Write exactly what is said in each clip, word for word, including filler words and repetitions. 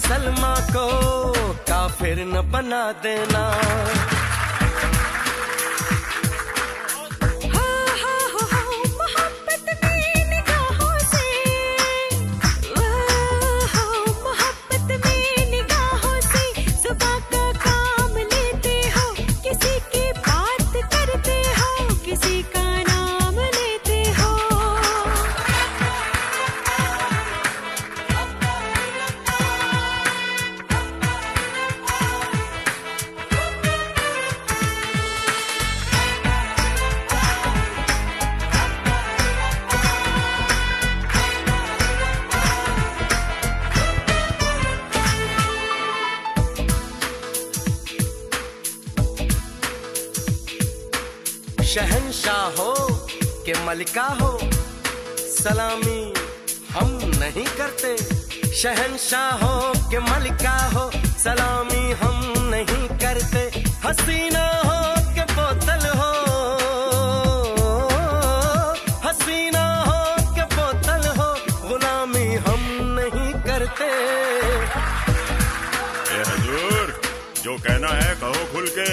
मुसलमान को काफिर न बना देना। शहंशाह हो के मलिका हो, सलामी हम नहीं करते। शहंशाह हो के मलिका हो, सलामी हम नहीं करते। हसीना हो के बोतल हो, हसीना हो के बोतल हो, गुलामी हम नहीं करते। ए हजूर, जो कहना है कहो खुल के।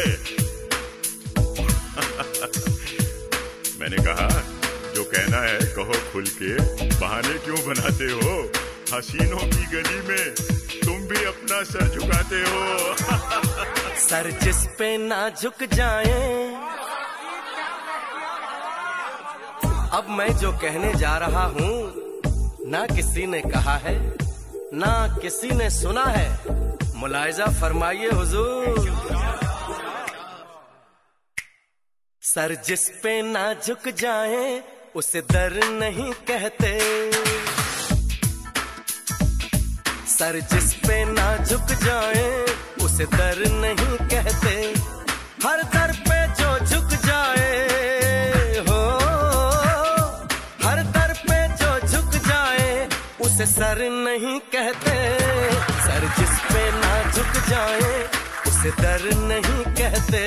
मैंने कहा जो कहना है कहो खुल के, बहाने क्यों बनाते हो? हसीनों की गली में तुम भी अपना सर झुकाते हो। सर जिस पे ना झुक जाए। अब मैं जो कहने जा रहा हूँ ना किसी ने कहा है ना किसी ने सुना है, मुलाहिजा फरमाइए हुजूर। सर जिस पे ना झुक जाए उसे दर नहीं कहते। सर जिस पे ना झुक जाए उसे दर नहीं कहते। हर दर पे जो झुक जाए हो, हर दर पे जो झुक जाए उसे सर नहीं कहते। सर जिस पे ना झुक जाए उसे दर नहीं कहते।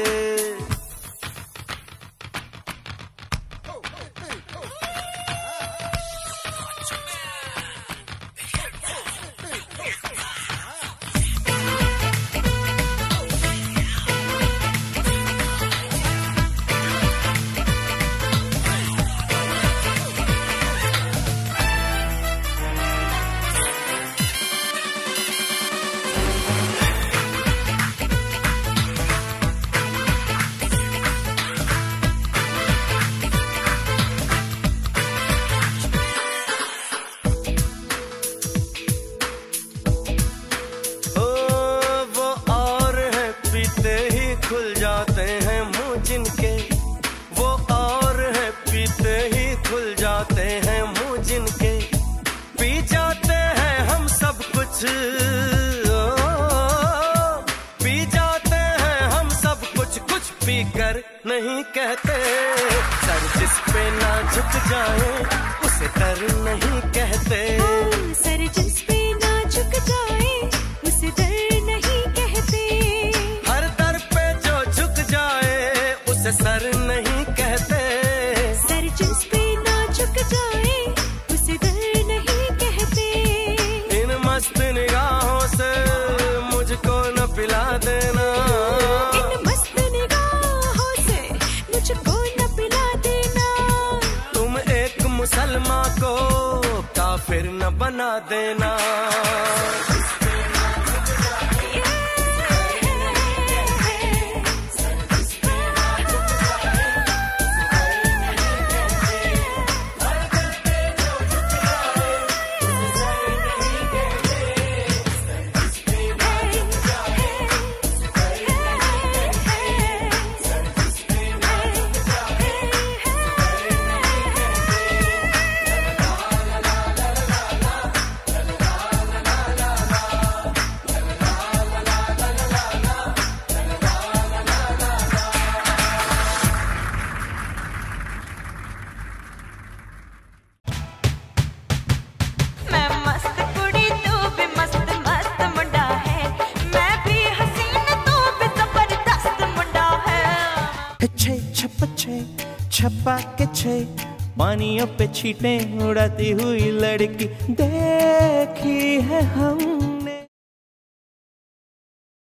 खुल जाते हैं मुंह जिनके, वो और है पीते ही खुल जाते हैं मुंह जिनके। पी जाते हैं हम सब कुछ, ओ, पी जाते हैं हम सब कुछ, कुछ पी कर नहीं कहते। सर जिस पे ना झुक जाए उसे दर नहीं कहते। सर जिस पे ना झुक जाए उसे दर नहीं कहते। सर नहीं कहते। सर जिस पे ना झुक जाए उसे दर नहीं कहते। इन मस्त निगाहों से मुझको न पिला देना। इन मस्त निगाहों से मुझको न पिला देना। तुम एक मुसलमान को काफिर न बना देना। छप्पा के छे पानियों पे छींटे उड़ाती हुई लड़की देखी है हम